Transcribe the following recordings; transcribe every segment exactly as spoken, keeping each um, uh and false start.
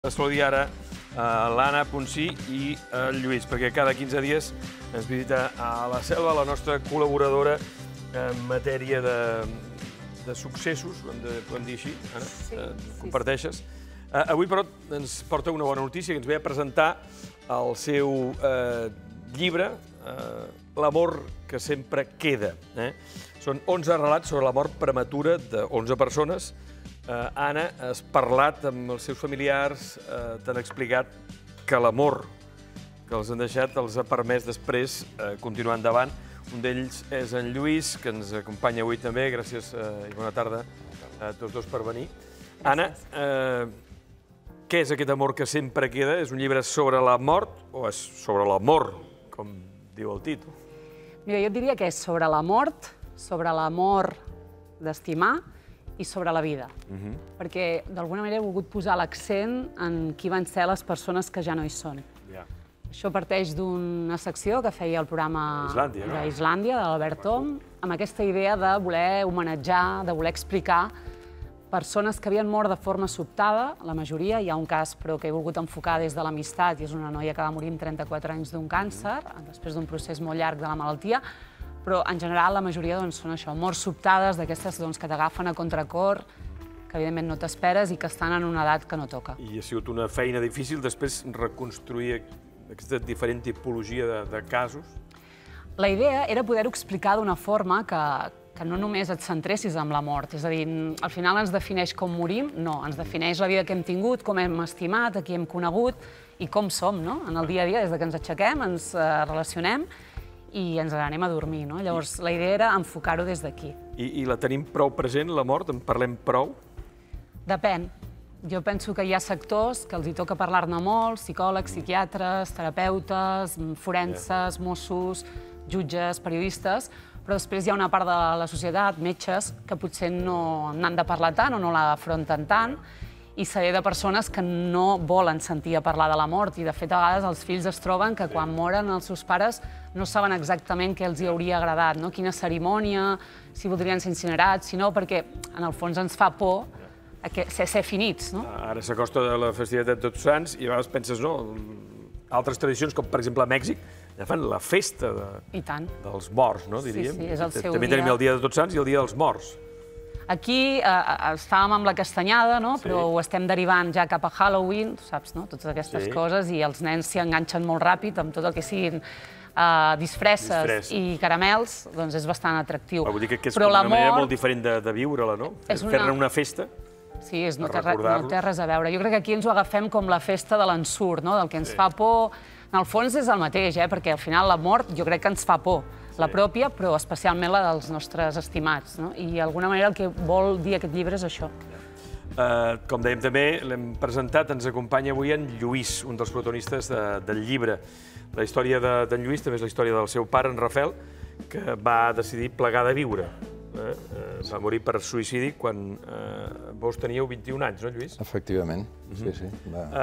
Saludi ara l'Anna Ponsí i el Lluís, perquè cada quinze dies ens visita a la Selva la nostra col·laboradora en matèria de successos, podem dir així, Anna, comparteixes. Avui, però, ens porta una bona notícia, que ens ve a presentar el seu llibre, L'amor que sempre queda. Són onze relats sobre la mort prematura d'onze persones. Anna, has parlat amb els seus familiars, t'han explicat que l'amor que els han deixat els ha permès després continuar endavant. Un d'ells és en Lluís, que ens acompanya avui també. Gràcies i bona tarda a tots dos per venir. Anna, què és aquest amor que sempre queda? És un llibre sobre la mort o és sobre l'amor, com diu el títol? Mira, jo diria que és sobre la mort, sobre l'amor d'estimar i sobre la vida. Perquè, d'alguna manera, he volgut posar l'accent en qui van ser les persones que ja no hi són. Això parteix d'una secció que feia el programa d'Islàndia, de l'Albert Om, amb aquesta idea de voler homenatjar, de voler explicar persones que havien mort de forma sobtada, la majoria. Hi ha un cas, però, que he volgut enfocar des de l'amistat, i és una noia que va morir amb trenta-quatre anys d'un càncer, després d'un procés molt llarg de la malaltia, però, en general, la majoria són això, morts sobtades, d'aquestes que t'agafen a contracor, que, evidentment, no t'esperes i que estan en una edat que no toca. I ha sigut una feina difícil, després, reconstruir aquesta diferent tipologia de casos? La idea era poder-ho explicar d'una forma que que no només et centressis en la mort. És a dir, al final ens defineix com morim? No, ens defineix la vida que hem tingut, com hem estimat, a qui hem conegut i com som, no? En el dia a dia, des que ens aixequem, ens relacionem i ens anem a dormir, no? Llavors, la idea era enfocar-ho des d'aquí. I la tenim prou present, la mort? En parlem prou? Depèn. Jo penso que hi ha sectors que els hi toca parlar-ne molt, psicòlegs, psiquiatres, terapeutes, forenses, Mossos, jutges, periodistes, però després hi ha una part de la societat, metges, que potser no n'han de parlar tant o no l'afronten tant, i saber de persones que no volen sentir a parlar de la mort. I, de fet, a vegades els fills es troben que quan moren els seus pares no saben exactament què els hi hauria agradat, quina cerimònia, si voldrien ser incinerats, si no, perquè en el fons ens fa por ser finits. Ara s'acosta la festivitat de Tots Sants i a vegades penses, no, altres tradicions, com per exemple a Mèxic, ja fan la festa dels morts, no, diríem. Sí, sí, és el seu dia. També tenim el dia de Tots Sants i el dia dels morts. Aquí estàvem amb la castanyada, però ho estem derivant ja cap a Halloween, saps, no? Totes aquestes coses, i els nens s'hi enganxen molt ràpid amb tot el que siguin disfresses i caramels, doncs és bastant atractiu. Vull dir que és una manera molt diferent de viure-la, no? Fer-ne una festa. Sí, no té res a veure. Jo crec que aquí ens ho agafem com la festa de l'ensurt, del que ens fa por. En el fons és el mateix, perquè al final la mort jo crec que ens fa por, la pròpia, però especialment la dels nostres estimats. I d'alguna manera el que vol dir aquest llibre és això. Com dèiem també, l'hem presentat, ens acompanya avui en Lluís, un dels protagonistes del llibre. La història d'en Lluís també és la història del seu pare, en Rafel, que va decidir plegar de viure. Va morir per suïcidi quan vos teníeu vint-i-un anys, no, Lluís? Efectivament, sí, sí.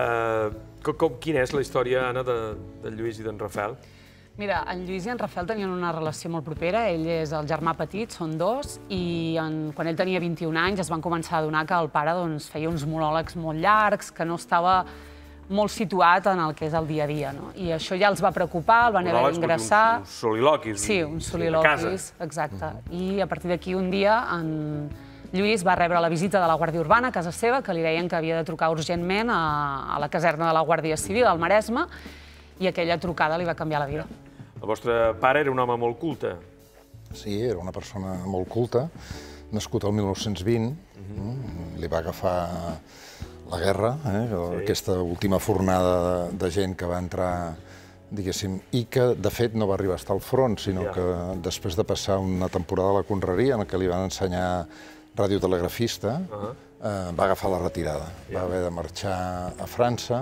Quina és la història, Anna, d'en Lluís i d'en Rafel? Mira, en Lluís i en Rafel tenien una relació molt propera. Ell és el germà petit, són dos, i quan ell tenia vint-i-un anys es van començar a adonar que el pare feia uns monòlegs molt llargs, que no estava molt situat en el que és el dia a dia. I això ja els va preocupar, el van haver d'ingressar. Uns soliloquis. Sí, uns soliloquis, exacte. I a partir d'aquí un dia en Lluís va rebre la visita de la Guàrdia Urbana a casa seva, que li deien que havia de trucar urgentment a la caserna de la Guàrdia Civil, al Maresme, i aquella trucada li va canviar la vida. El vostre pare era un home molt culte. Sí, era una persona molt culta, nascut el mil nou-cents vint, li va agafar la guerra, aquesta última fornada de gent que va entrar, diguéssim, i que, de fet, no va arribar a estar al front, sinó que després de passar una temporada a la Conreria, en què li van ensenyar radiotelegrafista, va agafar la retirada. Va haver de marxar a França.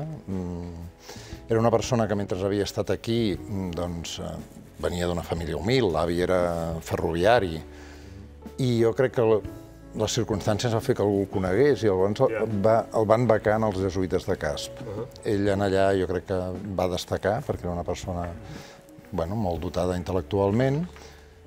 Era una persona que, mentre havia estat aquí, doncs, venia d'una família humil, l'avi era ferroviari, i jo crec que les circumstàncies van fer que algú el conegués i el van becar en els jesuïtes de Casp. Ell en allà jo crec que va destacar perquè era una persona molt dotada intel·lectualment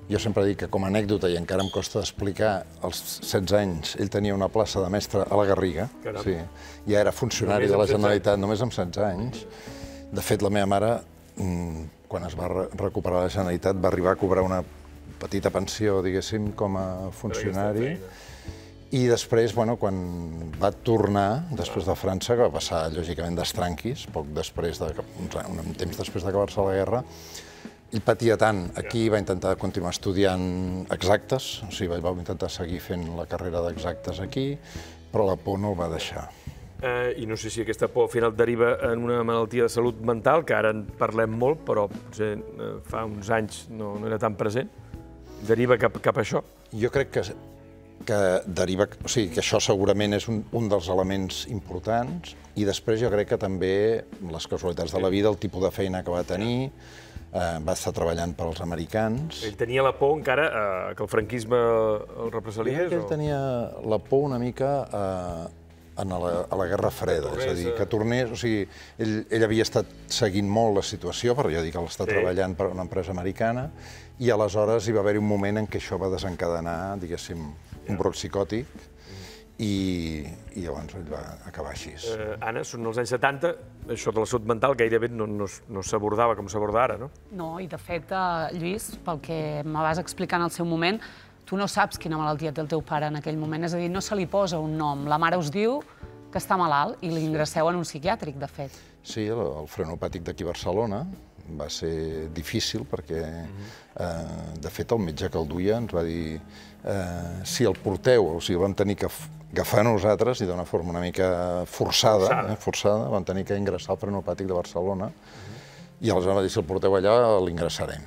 Jo sempre dic que com a anècdota, i encara em costa d'explicar, als setze anys ell tenia una plaça de mestre a la Garriga, sí, ja era funcionari de la Generalitat, només amb setze anys. De fet, la meva mare, quan es va recuperar la Generalitat, va arribar a cobrar una petita pensió, diguéssim, com a funcionari. I després, quan va tornar, després de França, que va passar, lògicament, d'estranquis, poc després, un temps després d'acabar-se la guerra, ell patia tant. Aquí va intentar continuar estudiant exactes, o sigui, va intentar seguir fent la carrera d'exactes aquí, però la por no el va deixar. I no sé si aquesta por al final deriva en una malaltia de salut mental, que ara en parlem molt, però potser fa uns anys no era tan present. Deriva cap a això? Jo crec que que deriva, o sigui, que això segurament és un dels elements importants, i després jo crec que també les casualitats de la vida, el tipus de feina que va tenir, va estar treballant per als americans. Ell tenia la por encara que el franquisme el represaliés? Jo crec que ell tenia la por una mica a la Guerra Freda, és a dir, que tornés, o sigui, ell havia estat seguint molt la situació, perquè jo dic que l'està treballant per una empresa americana, i aleshores hi va haver-hi un moment en què això va desencadenar, diguéssim, un brot psicòtic, i llavors ell va acabar així. Anna, són els anys setanta, això de la salut mental gairebé no s'abordava com s'aborda ara, no? No, i de fet, Lluís, pel que me vas explicar en el seu moment, tu no saps quina malaltia té el teu pare en aquell moment, és a dir, no se li posa un nom. La mare us diu que està malalt i l'ingresseu en un psiquiàtric, de fet. Sí, el frenopàtic d'aquí a Barcelona va ser difícil perquè, de fet, el metge que el duia ens va dir si el porteu, o sigui, el vam tenir que agafar nosaltres i d'una forma una mica forçada, forçada, vam tenir que ingressar al frenopàtic de Barcelona i aleshores va dir si el porteu allà l'ingressarem.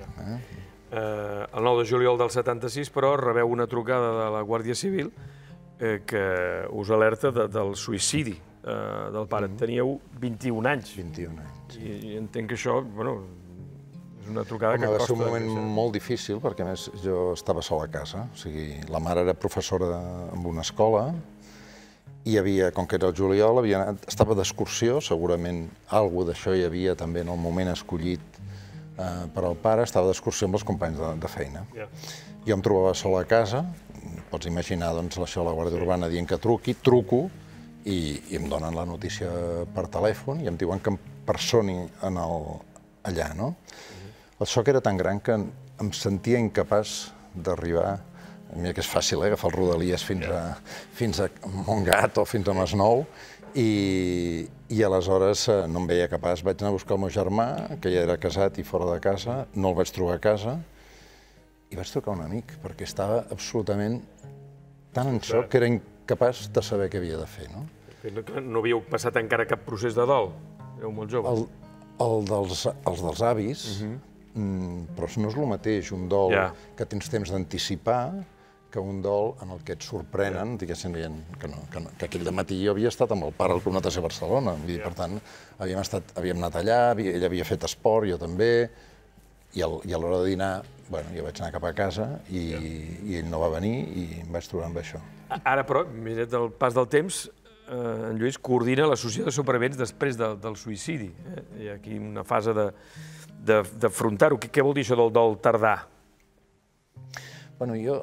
El nou de juliol del setanta-sis, però, rebeu una trucada de la Guàrdia Civil que us alerta del suïcidi del pare. Teníeu vint-i-un anys. vint-i-un anys. I entenc que això, bueno, és una trucada que costa. Va costa. ser un moment molt difícil, perquè a més jo estava sol a casa. O sigui, la mare era professora en una escola i havia, com que era el juliol, estava d'excursió, segurament alguna d'això hi havia també en el moment escollit per al pare, estava d'excursió amb els companys de feina. Jo em trobava sol a casa, pots imaginar això de la Guàrdia Urbana dient que truqui, truco, i em donen la notícia per telèfon i em diuen que em personi allà, no? El xoc era tan gran que em sentia incapaç d'arribar, mira que és fàcil, agafar el Rodalies fins a Montgat o fins a Masnou, i aleshores no em veia capaç. Vaig anar a buscar el meu germà, que ja era casat i fora de casa, no el vaig trobar a casa, i vaig trucar un amic, perquè estava absolutament tan en xoc que era incapaç de saber què havia de fer. No havíeu passat encara cap procés de dol? Éreu molt joves. Els dels avis, però no és el mateix un dol que tens temps d'anticipar que un dol en el que et sorprenen, diguéssim, que aquell dematí jo havia estat amb el pare al Club Natació Barcelona, per tant, havíem anat allà, ell havia fet esport, jo també, i a l'hora de dinar, bueno, jo vaig anar cap a casa i ell no va venir i em vaig trobar amb això. Ara, però, mirat el pas del temps, en Lluís coordina l'associació de supervivents després del suïcidi. Hi ha aquí una fase d'afrontar-ho. Què vol dir això del dol tardà? Bueno, jo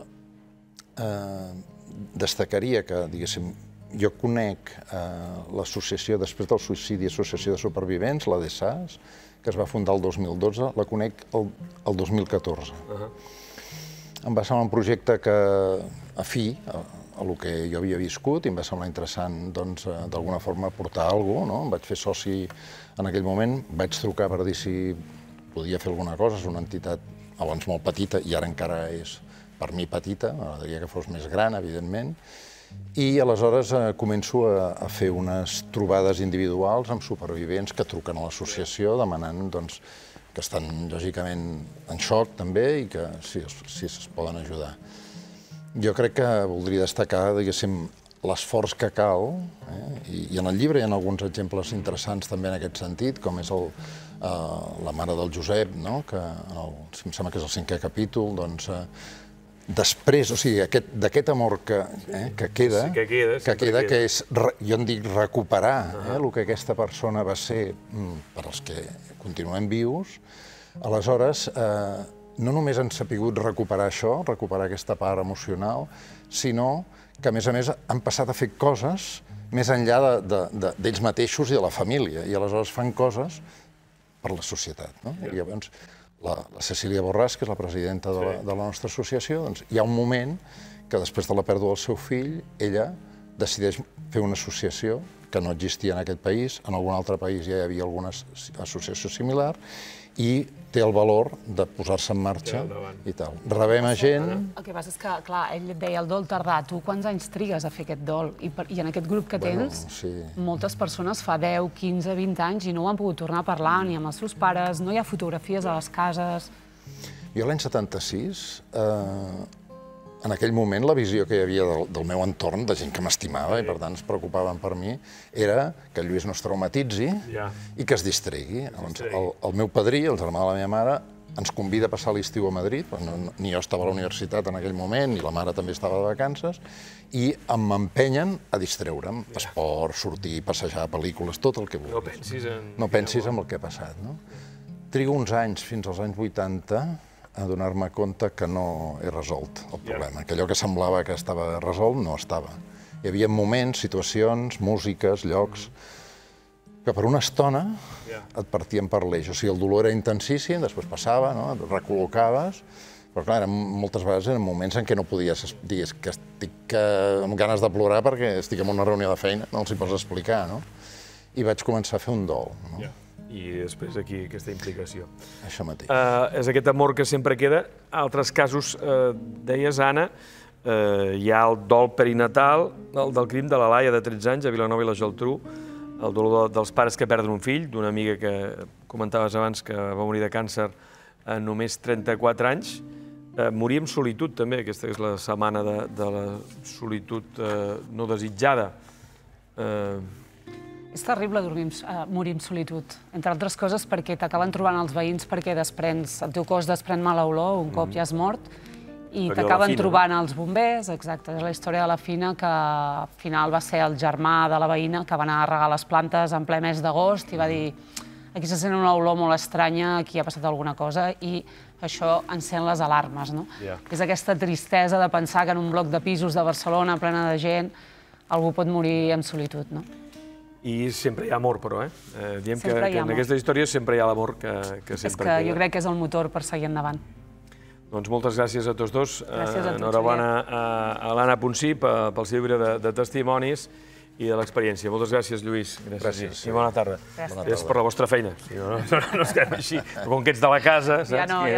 destacaria que, diguéssim, jo conec l'associació, després del suïcidi, Associació de Supervivents, la D E S A S, que es va fundar el dos mil dotze, la conec el dos mil catorze. Em va semblar un projecte que, afí a el que jo havia viscut, i em va semblar interessant, doncs, d'alguna forma, aportar alguna cosa, no? Em vaig fer soci en aquell moment, vaig trucar per dir si podia fer alguna cosa, és una entitat abans molt petita, i ara encara és, per mi, petita, m'agradaria que fos més gran, evidentment, i aleshores començo a fer unes trobades individuals amb supervivents que truquen a l'associació demanant que estan, lògicament, en xoc també i que si es poden ajudar. Jo crec que voldria destacar, diguéssim, l'esforç que cal, i en el llibre hi ha alguns exemples interessants també en aquest sentit, com és la mare del Josep, que em sembla que és el cinquè capítol, doncs, després, o sigui, d'aquest amor que queda, que és, jo en dic, recuperar el que aquesta persona va ser per als que continuem vius, aleshores no només han sapigut recuperar això, recuperar aquesta part emocional, sinó que, a més a més, han passat a fer coses més enllà d'ells mateixos i de la família, i aleshores fan coses per la societat. I llavors, la Cecília Borràs, que és la presidenta de la nostra associació, hi ha un moment que després de la pèrdua del seu fill, ella decideix fer una associació que no existia en aquest país, en algun altre país ja hi havia alguna associació similar, i té el valor de posar-se en marxa i tal. Rebem a gent... El que passa és que, clar, ell et deia el dol tardà. Tu quants anys trigues a fer aquest dol? I en aquest grup que tens, moltes persones fa deu, quinze, vint anys i no ho han pogut tornar a parlar ni amb els seus pares, no hi ha fotografies a les cases... Jo l'any setanta-sis, en aquell moment, la visió que hi havia del meu entorn, de gent que m'estimava i per tant es preocupaven per mi, era que el Lluís no es traumatitzi i que es distregui. El meu padrí, el germà de la meva mare, ens convida a passar l'estiu a Madrid, ni jo estava a la universitat en aquell moment, ni la mare també estava de vacances, i m'empenyen a distreure'm. Esport, sortir, passejar, pel·lícules, tot el que vulguis. No pensis en... No pensis en el que ha passat, no? Trigo uns anys, fins als anys vuitanta, a donar-me compte que no he resolt el problema, que allò que semblava que estava resolt no estava. Hi havia moments, situacions, músiques, llocs, que per una estona et partien per l'eix. O sigui, el dolor era intensíssim, després passava, et recol·locaves, però clar, moltes vegades eren moments en què no podies dir que estic amb ganes de plorar perquè estic en una reunió de feina, no els hi pots explicar, no? I vaig començar a fer un dol, no? I després aquí aquesta implicació. Això mateix. És aquest amor que sempre queda. Altres casos, deies, Anna, hi ha el dol perinatal, el del crim de la Laia, de tretze anys, a Vilanova i la Geltrú, el dolor dels pares que perden un fill, d'una amiga que comentaves abans que va morir de càncer a només trenta-quatre anys. Morir en solitud, també. Aquesta és la setmana de la solitud no desitjada. És terrible morir en solitud, entre altres coses perquè t'acaben trobant els veïns perquè desprens, el teu cos desprèn mala olor un cop ja has mort, i t'acaben trobant els bombers, exacte, és la història de la Fina, que al final va ser el germà de la veïna que va anar a regar les plantes en ple mes d'agost i va dir aquí se sent una olor molt estranya, aquí ha passat alguna cosa, i això encén les alarmes, no? És aquesta tristesa de pensar que en un bloc de pisos de Barcelona plena de gent algú pot morir en solitud, no? I sempre hi ha amor, però, eh? Diem que en aquestes històries sempre hi ha l'amor que sempre queda. És que jo crec que és el motor per seguir endavant. Doncs moltes gràcies a tots dos. Gràcies a tots. Enhorabona a l'Anna Ponsí pel seu llibre de testimonis i de l'experiència. Moltes gràcies, Lluís. Gràcies. I bona tarda. Gràcies. És per la vostra feina. No es quedem així. Com que ets de la casa, saps?